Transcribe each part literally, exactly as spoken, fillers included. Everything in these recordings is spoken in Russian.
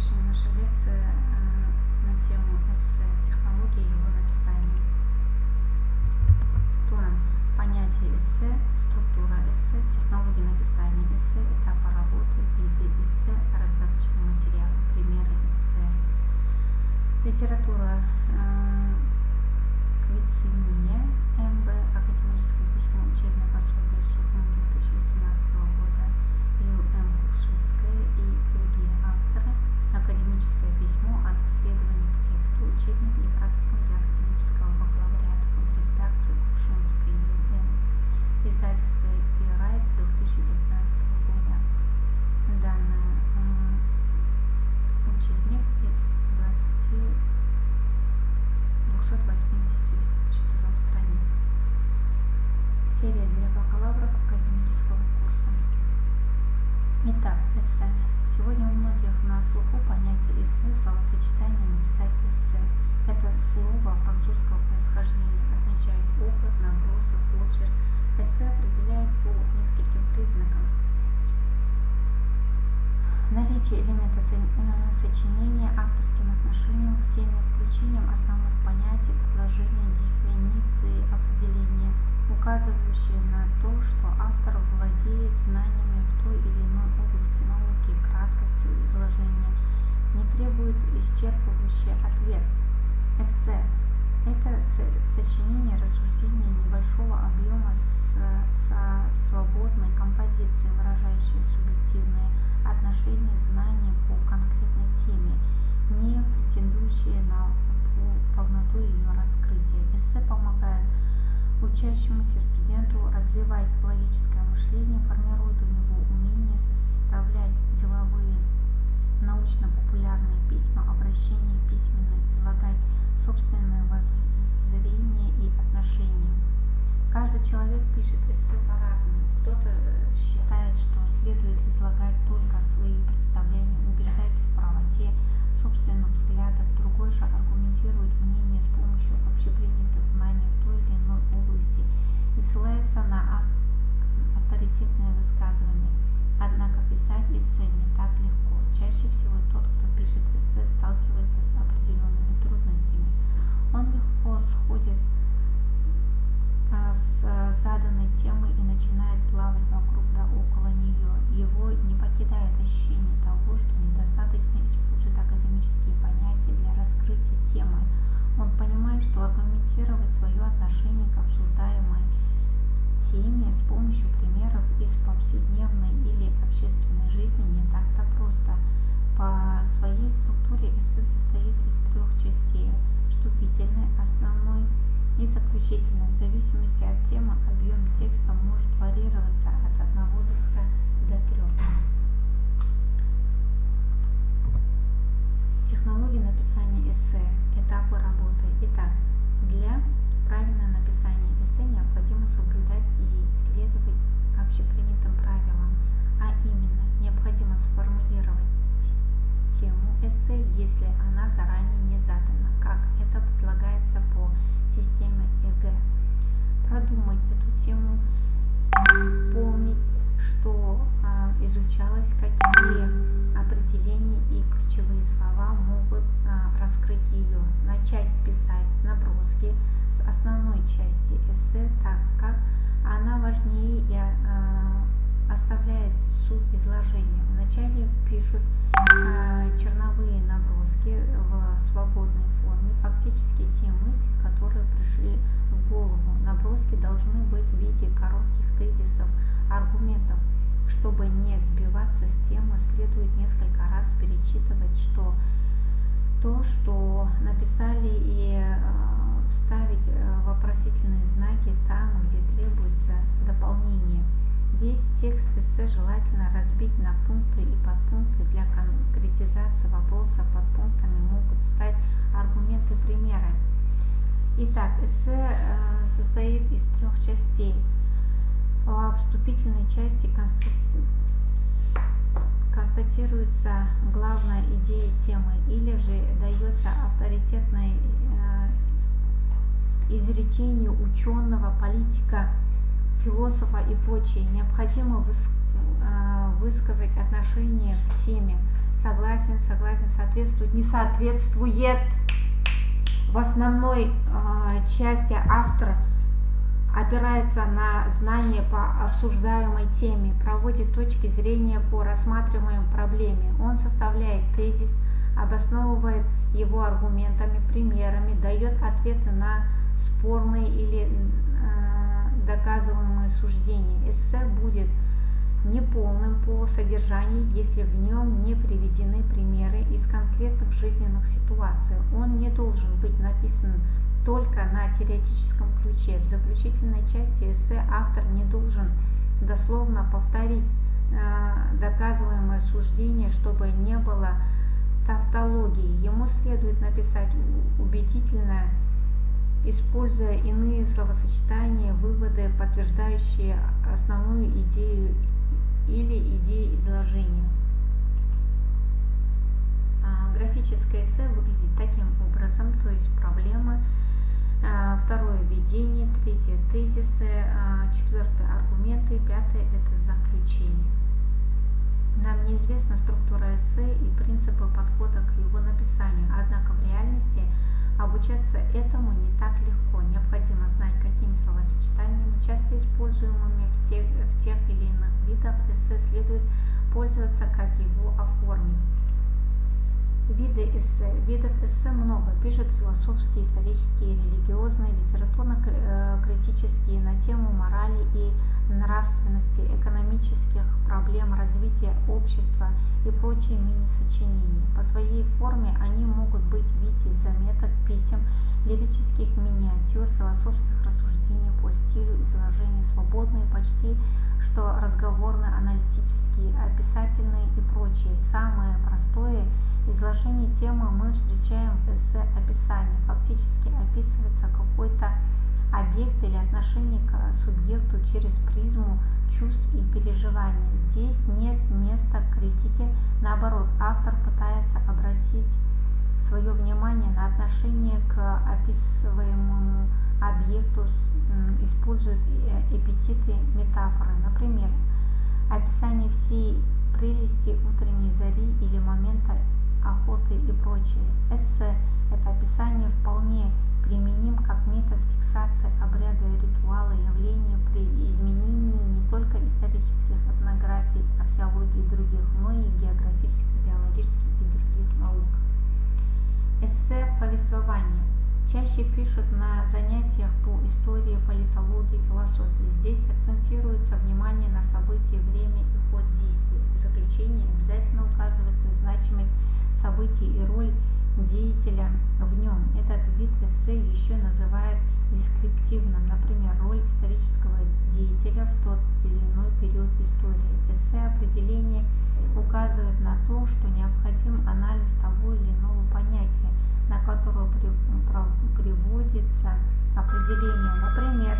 Продолжим нашу лекцию на тему эссе «Технологии и его написания». План. Понятие эссе, структура эссе, технологии написания эссе, этапы работы, виды эссе, раздаточные материалы, примеры эссе. Литература. Квициния, эм бэ, академическое письмо, учебное пособие, Сухум, две тысячи восемнадцатого года, Ю эм Кувшинская и другие авторы. Академическое письмо от исследований к тексту, учебник и практикум для академического бакалавриата под редакцией Кувшинской Ю эм. Издательство Юрайт, две тысячи девятнадцатого года. Данный э, учебник из двухсот восьмидесяти четырёх страниц. Серия для бакалавров академического курса. Итак, эссе. Сегодня у многих на слуху понятие эссе, словосочетание «написать эссе». Это слово французского происхождения, означает опыт, набросок, очерк. Эссе определяет по нескольким признакам. Наличие элемента сочинения, авторским отношением к теме, включением основных понятий, предложений, дефиниции, определения, указывающие на то, что автор владеет знаниями в той или иной области науки, краткостью изложения, не требует исчерпывающий ответ. Эссе – это сочинение рассуждений небольшого объема со свободной композицией, выражающей субъективные отношения, знания по конкретной теме, не претендующие на полноту ее раскрытия. Эссе помогает учащемуся студенту развивать логическое мышление, формирует у него умение составлять деловые, научно-популярные письма, обращения письменно, излагать собственное воззрение и отношения. Каждый человек пишет эссе по-разному. Кто-то считает, что следует излагать только свои представления, убеждать в правоте собственных взглядов, другой же аргументирует мнение с помощью общепринятых знаний в той или иной области и ссылается на авторитетные высказывания. Однако писать эссе не так легко. Чаще всего тот, кто пишет эссе, сталкивается с определенными трудностями. Он легко сходит с заданной темы и начинает плавать вокруг да около нее. Его не покидает ощущение того, что недостаточно использует академические понятия для раскрытия темы. Он понимает, что аргументировать свое отношение к обсуждаемой теме с помощью примеров из повседневной или общественной жизни не так-то просто. По своей структуре эссе состоит из трех частей: вступительной, основной и заключительной. В зависимости от темы объем текста может варьироваться от одного листа до трех. Технологии написания эссе. Этапы работы. Итак, для правильного написания эссе необходимо соблюдать и следовать общепринятым правилам, а именно необходимо сформулировать тему эссе, если она заранее не задана, как это предлагается по системе э гэ. Продумать эту тему, помнить, что а, изучалось, какие определения и ключевые слова могут а, раскрыть ее. Начать писать наброски с основной части эссе, так как она важнее и а, оставляет суть изложения. Вначале пишут а, черновые наброски в свободной форме, фактически те мысли, которые пришли в голову. Наброски должны быть в виде коротких тезисов, аргументов. Чтобы не сбиваться с темы, следует несколько раз перечитывать, что то, что написали, и э, вставить э, вопросительные знаки там, где требуется дополнение. Весь текст эссе желательно разбить на пункты и подпункты. Для конкретизации вопроса подпунктами могут стать аргументы, примеры. Итак, эссе э, состоит из трех частей. Во вступительной части констру... констатируется главная идея темы или же дается авторитетное э, изречение ученого, политика, философа и прочее. Необходимо выс... э, высказать отношение к теме, согласен, согласен, соответствует, не соответствует. В основной э, части автор опирается на знания по обсуждаемой теме, проводит точки зрения по рассматриваемой проблеме. Он составляет тезис, обосновывает его аргументами, примерами, дает ответы на спорные или э, доказываемые суждения. Эссе будет неполным по содержанию, если в нем не приведены примеры из конкретных жизненных ситуаций. Он не должен быть написан только на теоретическом ключе. В заключительной части эссе автор не должен дословно повторить э, доказываемое суждение, чтобы не было тавтологии. Ему следует написать убедительно, используя иные словосочетания, выводы, подтверждающие основную идею или идеи изложения. А, графическое эссе выглядит таким образом, то есть проблемы, а, второе введение, третье тезисы, а, четвертое аргументы, пятое это заключение. Нам неизвестна структура эссе и принципы подхода к его написанию, однако в реальности обучаться этому не так легко. Необходимо знать, какими словосочетаниями, часто используемыми в тех, в тех или иных видах эссе, следует пользоваться, как его оформить. Виды эссе. Видов эссе много. Пишут философские, исторические, религиозные, литературно-критические на тему морали и нравственности, экономических проблем, развития общества и прочие мини-сочинения. По своей форме они могут быть в виде заметок, писем, лирических миниатюр, философских рассуждений, по стилю изложения свободные, почти что разговорно-аналитические, описательные и прочие. Самое простое изложение темы мы встречаем в эссе описании. Фактически описывается какой-то объект или отношение к субъекту через призму чувств и переживаний. Здесь нет места критике, наоборот, автор пытается обратить свое внимание на отношение к описываемому объекту, использует эпитеты, метафоры. Например, описание всей прелести утренней зари или момента охоты и прочее. Эссе – это описание вполне применим как метод фиксации обряда, ритуала, явления при изменении не только исторических этнографий, археологии и других, но и географических, биологических и других наук. Эссе повествования чаще пишут на занятиях по истории, политологии, философии. Здесь акцентируется внимание на события, время и ход действий. В заключение обязательно указывается значимость событий и роль деятеля в нем. Этот вид эссе еще называют дескриптивным, например, роль исторического деятеля в тот или иной период истории. Эссе определение указывает на то, что необходим анализ того или иного понятия, на которое при, про, приводится определение. Например,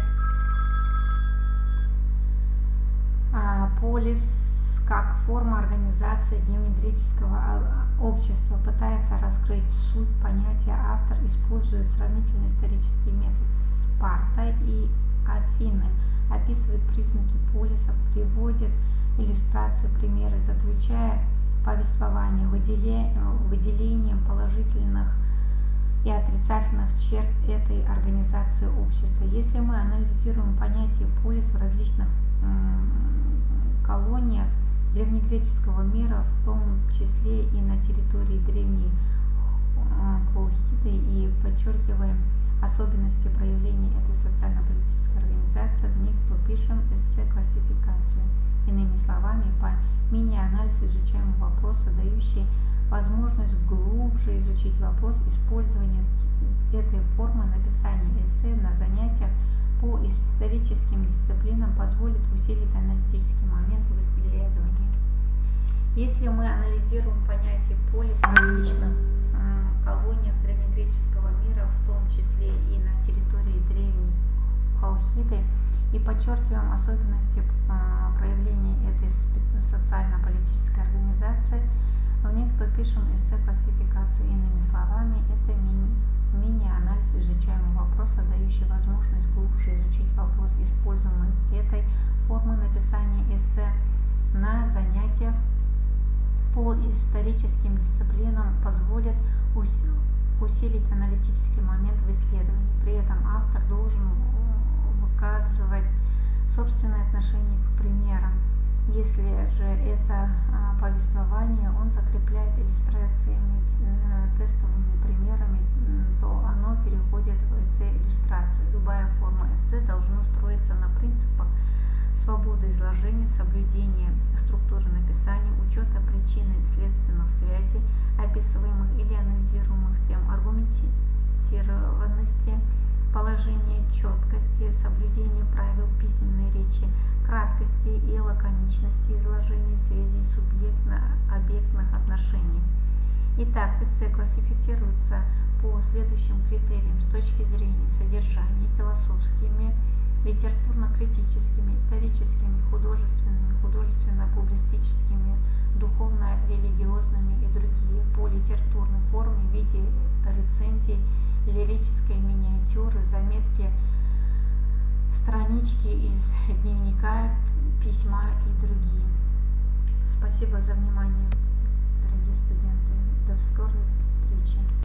а, полис как форма организации древнегреческого общества пытается раскрыть суть понятия. Автор использует сравнительно исторический метод. Спарта и Афины описывает признаки полиса, приводит иллюстрации, примеры, заключая повествование выделением положительных и отрицательных черт этой организации общества. Если мы анализируем понятие полис в различных колониях древнегреческого мира, в том числе и на территории древней Колхиды, и подчеркиваем особенности проявления этой социально-политической организации, в них то пишем эссе-классификацию. Иными словами, по мини-анализу изучаем вопросы, дающие возможность глубже изучить вопрос использования этой формы написания эссе на занятиях по историческим дисциплинам позволит усилить аналитический момент в исследовании. Если мы анализируем понятие полис в различных э, колониях древнегреческого мира, в том числе и на территории древней Колхиды, и подчеркиваем особенности э, проявления этой социально-политической организации, в них то пишем эссе-классификацию. Иными словами, это мини мини-анализ изучаемого вопроса, дающий возможность глубже изучить вопрос используемой этой формы написания эссе на занятиях по историческим дисциплинам позволит усилить аналитический момент в исследовании. При этом автор должен выказывать собственное отношение к примерам. Если же это а, повествование он закрепляет иллюстрациями, тестовыми примерами, то оно переходит в эссе-иллюстрацию. Любая форма эссе должна строиться на принципах свободы изложения, соблюдения структуры написания, учета причин и следственных связей, описываемых или анализируемых тем, аргументированности, положения, четкости, соблюдения правил письменной речи, краткости и лаконичности изложения связей субъектно-объектных отношений. Итак, эссе классифицируется по следующим критериям с точки зрения содержания: философскими, литературно-критическими, историческими, художественными, художественно-публицистическими, духовно-религиозными и другие. По литературной форме в виде рецензий, лирической миниатюры, заметки, странички из дневника, письма и другие. Спасибо за внимание, дорогие студенты. До скорой встречи.